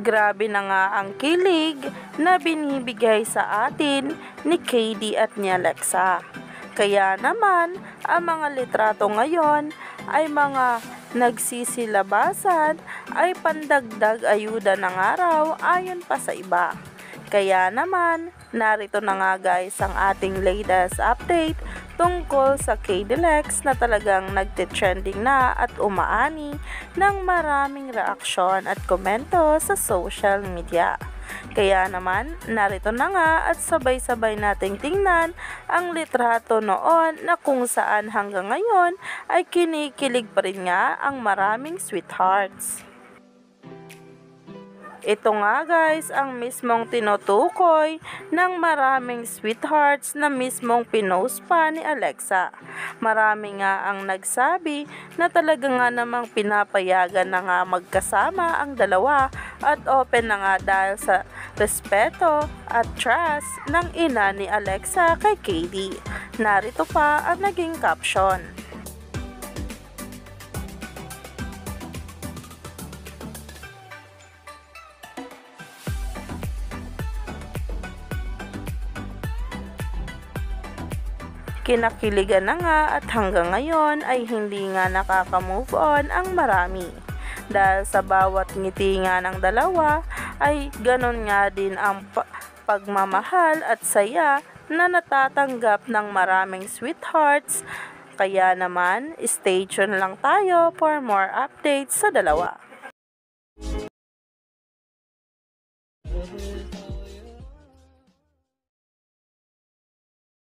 Grabe na nga ang kilig na binibigay sa atin ni KD at ni Alexa. Kaya naman, ang mga litrato ngayon ay mga nagsisilabasan ay pandagdag ayuda ng araw ayon pa sa iba. Kaya naman, narito na nga guys ang ating latest update tungkol sa KD Lex na talagang nagte-trending na at umaani ng maraming reaksyon at komento sa social media. Kaya naman, narito na nga at sabay-sabay nating tingnan ang litrato noon na kung saan hanggang ngayon ay kinikilig pa rin nga ang maraming sweethearts. Ito nga guys ang mismong tinutukoy ng maraming sweethearts na mismong pinost pa ni Alexa. Marami nga ang nagsabi na talaga nga namang pinapayagan na nga magkasama ang dalawa at open na nga dahil sa respeto at trust ng ina ni Alexa kay KD. Narito pa ang naging caption. Kinakiligan na nga at hanggang ngayon ay hindi nga nakaka-move on ang marami. Dahil sa bawat ngiti nga ng dalawa ay ganon nga din ang pagmamahal at saya na natatanggap ng maraming sweethearts. Kaya naman, stay tuned lang tayo for more updates sa dalawa.